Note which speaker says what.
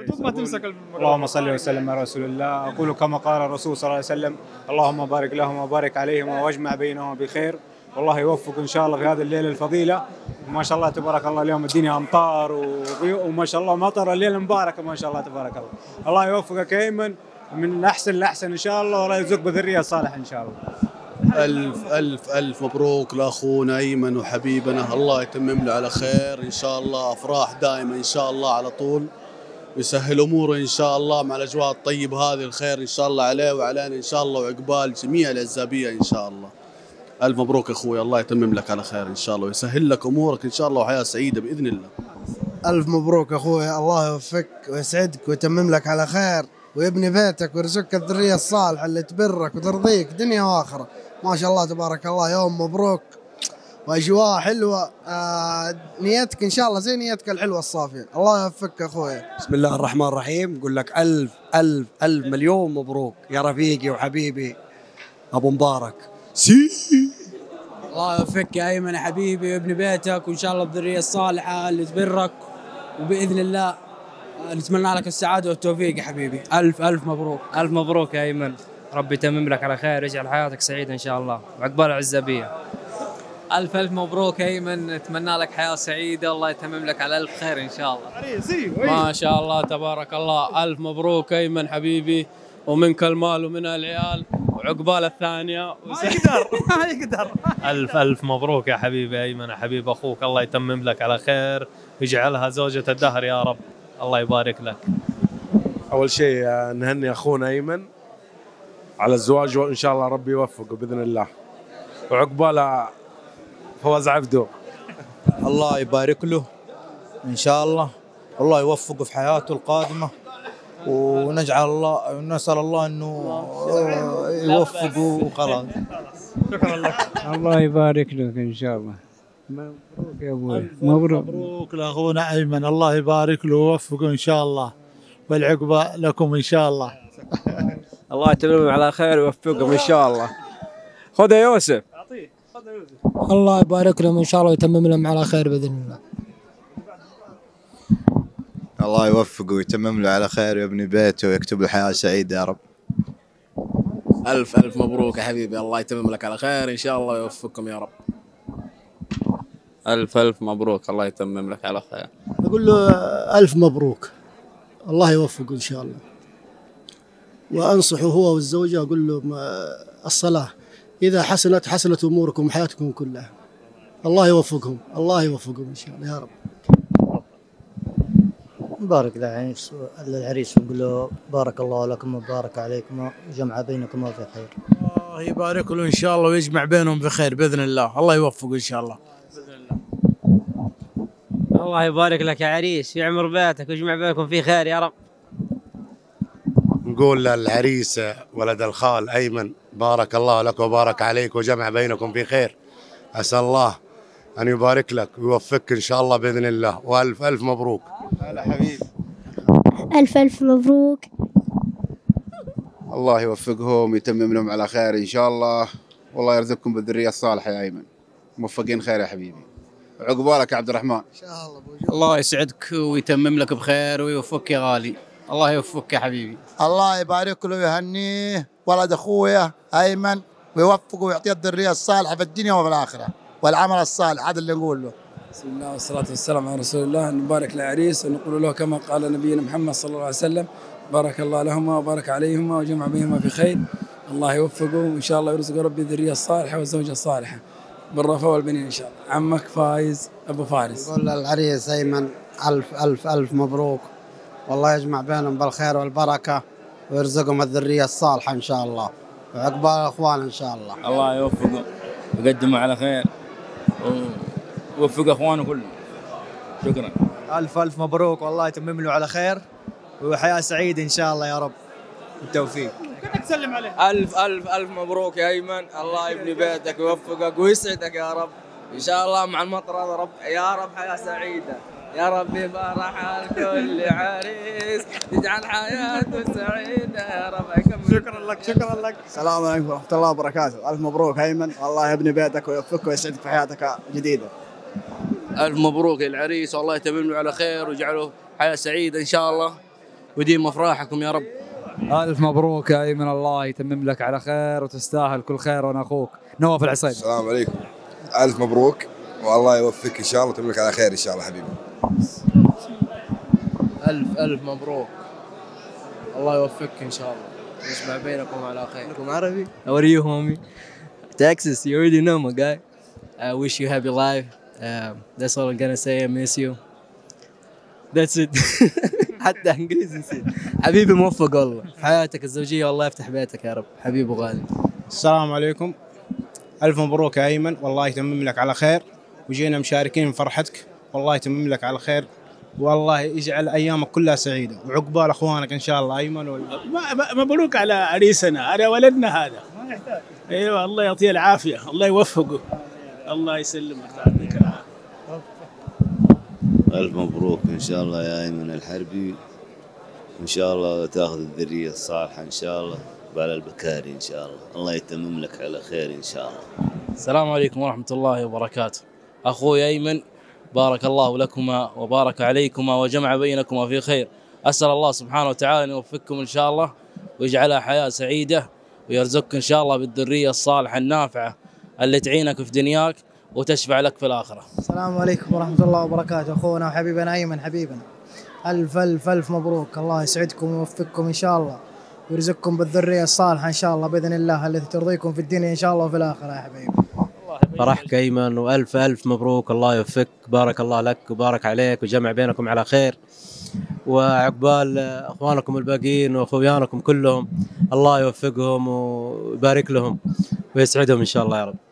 Speaker 1: ما تمسك
Speaker 2: اللهم صل وسلم على رسول الله. أقول كما قال الرسول صلى الله عليه وسلم: اللهم بارك لهم وبارك عليهم واجمع بينهم بخير. والله يوفق إن شاء الله في هذه الليلة الفضيلة. ما شاء الله تبارك الله اليوم الدنيا أمطار وما شاء الله مطر، الليلة مباركة ما شاء الله تبارك الله. الله يوفقك يا أيمن من أحسن لأحسن إن شاء الله، والله يرزقك بذرية صالحة إن شاء الله.
Speaker 3: ألف ألف ألف مبروك لأخونا أيمن وحبيبنا، الله يتمم له على خير إن شاء الله، أفراح دائما إن شاء الله على طول، ويسهل أموره إن شاء الله مع الأجواء الطيبة هذه، الخير إن شاء الله عليه وعلينا إن شاء الله، وعقبال جميع العزابية إن شاء الله. ألف مبروك أخوي، الله يتمم لك على خير إن شاء الله، ويسهل لك أمورك إن شاء الله، وحياة سعيدة بإذن الله.
Speaker 4: ألف مبروك أخوي، الله يوفقك ويسعدك ويتمم لك على خير، ويبني بيتك ويرزقك الذرية الصالحة اللي تبرك وترضيك دنيا وآخرة. ما شاء الله تبارك الله، يوم مبروك وأجواء حلوة. نيتك إن شاء الله زي نيتك الحلوة الصافية، الله يوفقك أخوي.
Speaker 5: بسم الله الرحمن الرحيم. نقول لك ألف ألف ألف مليون مبروك يا رفيقي وحبيبي أبو مبارك.
Speaker 6: الله يوفقك يا أيمن يا حبيبي وابن بيتك، وإن شاء الله الذرية الصالحة اللي تبرك، وبإذن الله نتمنى لك السعادة والتوفيق يا حبيبي. ألف ألف مبروك.
Speaker 7: ألف مبروك يا أيمن، ربي يتمم لك على خير ويجعل حياتك سعيدة إن شاء الله وعقبال العزابية.
Speaker 8: ألف ألف مبروك يا أيمن، نتمنى لك حياة سعيدة، الله يتمم لك على ألف خير إن شاء الله.
Speaker 6: ما شاء الله تبارك الله. ألف مبروك أيمن حبيبي، ومنك المال ومن العيال، وعقبال الثانية
Speaker 1: ما يقدر.
Speaker 9: ألف ألف مبروك يا حبيبي أيمن، يا حبيب أخوك، الله يتمم لك على خير ويجعلها زوجة الدهر يا رب، الله يبارك لك.
Speaker 10: أول شيء نهني أخونا أيمن على الزواج، وإن شاء الله ربي يوفقه بإذن الله، وعقباله فوز عبده.
Speaker 11: الله يبارك له إن شاء الله، الله يوفقه في حياته القادمة، ونجعل الله نسأل الله إنه يوفقه وخلاص.
Speaker 1: شكرا لك.
Speaker 12: الله يبارك لك إن شاء الله. مبروك يا أبوي، مبروك.
Speaker 13: مبروك لأخونا أيمن، الله يبارك له ويوفقه إن شاء الله، والعقبة لكم إن شاء الله.
Speaker 14: الله يتمم على خير ويوفقهم إن شاء الله. خذ يا يوسف.
Speaker 15: الله يبارك لهم إن شاء الله ويتمم لهم على خير بإذن الله.
Speaker 16: الله يوفقه ويتمم له على خير ويبني بيته ويكتب له حياة سعيدة يا رب.
Speaker 17: ألف ألف مبروك يا حبيبي، الله يتمم لك على خير إن شاء الله ويوفقكم يا رب.
Speaker 18: ألف ألف مبروك، الله يتمم لك على خير.
Speaker 19: أقول له ألف مبروك، الله يوفقه إن شاء الله، وأنصحه هو والزوجة، أقول له الصلاة إذا حسنت أموركم وحياتكم كلها. الله يوفقهم، الله يوفقهم إن شاء الله يا رب.
Speaker 20: نبارك للعريس ونقول له بارك الله لكم وبارك عليكم وجمع بينكم في خير.
Speaker 13: الله يبارك له إن شاء الله ويجمع بينهم بخير بإذن الله، الله يوفقه إن شاء الله.
Speaker 7: الله يبارك لك يا عريس، يعمر بيتك ويجمع بينكم في خير يا رب.
Speaker 6: نقول للعريس ولد الخال أيمن: بارك الله لك وبارك عليك وجمع بينكم في خير، أسأل الله أن يبارك لك ويوفقك إن شاء الله بإذن الله، وألف ألف مبروك.
Speaker 16: هلا حبيب.
Speaker 3: ألف ألف مبروك.
Speaker 16: الله يوفقهم ويتمم لهم على خير إن شاء الله، والله يرزقكم بالذرية الصالحة يا أيمن، موفقين خير يا حبيبي، عقبالك يا عبد الرحمن.
Speaker 17: الله يسعدك ويتمم لك بخير ويوفقك يا غالي، الله يوفقك يا حبيبي.
Speaker 4: الله يبارك له ويهنيه ولد أخويا أيمن، ويوفقه ويعطيه الذرية الصالحة في الدنيا وفي الآخرة والعمل الصالح، هذا اللي نقول له.
Speaker 6: بسم الله والصلاة والسلام على رسول الله. نبارك للعريس ونقول له كما قال نبينا محمد صلى الله عليه وسلم: بارك الله لهما وبارك عليهما وجمع بينهما في خير، الله يوفقه وإن شاء الله يرزق ربي الذرية الصالحة والزوجة الصالحة بالرفاه والبنين إن شاء الله. عمك فايز أبو فارس.
Speaker 5: نقول للعريس أيمن ألف ألف ألف مبروك، والله يجمع بينهم بالخير والبركة ويرزقهم الذرية الصالحة إن شاء الله، وعقبال الأخوان إن شاء الله.
Speaker 18: الله يوفقه ويقدمه على خير ويوفق أخوانه كلهم. شكرا.
Speaker 2: ألف ألف مبروك، والله يتمم له على خير وحياة سعيدة إن شاء الله يا رب، بالتوفيق.
Speaker 1: كنت تسلم عليه.
Speaker 14: ألف ألف ألف مبروك يا أيمن، الله يبني بيتك ويوفقك ويسعدك يا رب إن شاء الله مع المطر هذا رب يا رب، حياة سعيدة يا رب، فرح الكل عريس تجعل حياته سعيدة يا رب.
Speaker 1: شكرا لك. شكرا لك.
Speaker 4: السلام عليكم ورحمة الله وبركاته. ألف مبروك أيمن، الله يبني بيتك ويوفقك ويسعدك في حياتك جديدة.
Speaker 17: ألف مبروك للعريس، والله يتمم له على خير ويجعله حياة سعيدة إن شاء الله،
Speaker 14: وديم افراحكم يا رب.
Speaker 21: ألف مبروك يا أيمن، الله يتمم لك على خير وتستاهل كل خير. وأنا أخوك نواف العصيب.
Speaker 22: السلام عليكم. ألف مبروك والله يوفقك إن شاء الله ويتمم لك على خير إن شاء الله حبيبي.
Speaker 14: ألف مبروك، الله يوفقك إن شاء الله يجمع بينكم على خير. عربي. How are you homie? Texas, you already know my guy. I wish you happy life. That's all I'm gonna say. I miss you. That's it. حتى انجليزي نسيت. حبيبي موفق والله في حياتك الزوجيه، والله يفتح بيتك يا رب حبيبي وغالي.
Speaker 2: السلام عليكم. ألف مبروك يا أيمن، والله يتمم لك على خير، وجينا مشاركين فرحتك، والله يتمم لك على خير، والله يجعل أيامك كلها سعيدة وعقبال أخوانك إن شاء الله. أيمن
Speaker 1: مبروك على عريسنا، على ولدنا هذا. ايوه الله يعطيه العافيه، الله يوفقه، الله يسلمك يعطيك العافيه.
Speaker 23: ألف مبروك إن شاء الله يا أيمن الحربي، وإن شاء الله تاخذ الذرية الصالحة إن شاء الله وعلى البكاري إن شاء الله، الله يتمم لك على خير إن شاء الله.
Speaker 14: السلام عليكم ورحمة الله وبركاته. أخوي أيمن بارك الله لكما وبارك عليكما وجمع بينكما في خير. أسأل الله سبحانه وتعالى أن يوفقكم إن شاء الله ويجعلها حياة سعيدة، ويرزقك إن شاء الله بالذرية الصالحة النافعة اللي تعينك في دنياك وتشفع لك في الآخرة.
Speaker 15: السلام عليكم ورحمة الله وبركاته. أخونا وحبيبنا أيمن حبيبنا، ألف ألف ألف مبروك، الله يسعدكم ويوفقكم إن شاء الله ويرزقكم بالذرية الصالحة إن شاء الله بإذن الله التي ترضيكم في الدنيا إن شاء الله وفي الآخرة يا حبيبي.
Speaker 24: فرحك أيمن وألف ألف مبروك، الله يوفقك، بارك الله لك وبارك عليك وجمع بينكم على خير، وعقبال أخوانكم الباقيين وأخوانكم كلهم الله يوفقهم ويبارك لهم ويسعدهم إن شاء الله يا رب.